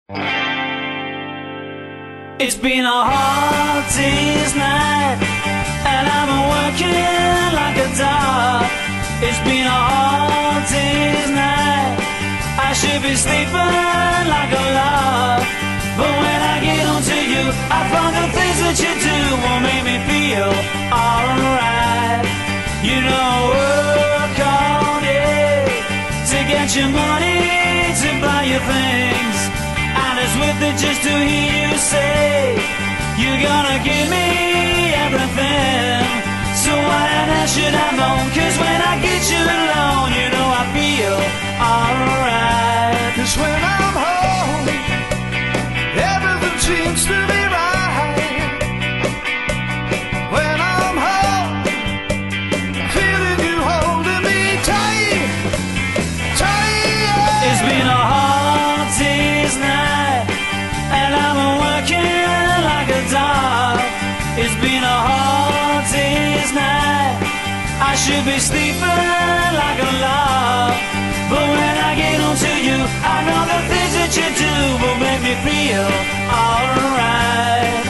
It's been a hard day's night, and I'm working like a dog. It's been a hard day's night, I should be sleeping like a log. But when I get onto you, I find the things that you do will make me feel alright. You know, work all day to get your money to buy your things, and it's worth it just to hear you say you're gonna give me everything. So why on earth should I moan? 'Cause when I get you alone, you know I feel alright. 'Cause when I'm home, everything seems to be right. When I'm home, feeling you holding me tight, tight. It's been a hard day's night, and I'm working like a dog. It's been a hard day's night, I should be sleeping like a log. But when I get onto you, I know the things that you do will make me feel alright.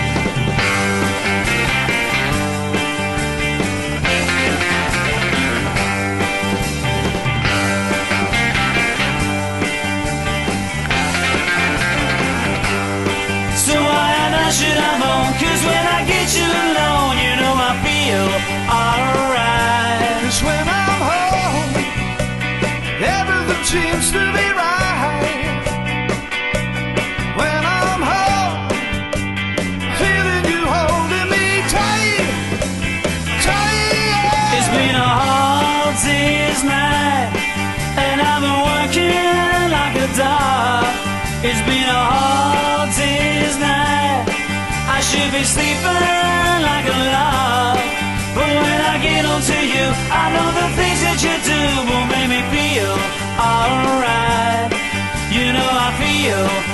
So why on earth should I moan? 'Cause when I get you alone, you know I feel alright. 'Cause when I'm home, everything seems to be right. When I'm home, feeling you holding me tight, tight. It's been a hard day's night, and I've been working like a dog. It's been a hard day's night, I should be sleeping like a log. But when I get onto you, I know the things that you do will make me feel alright. You know I feel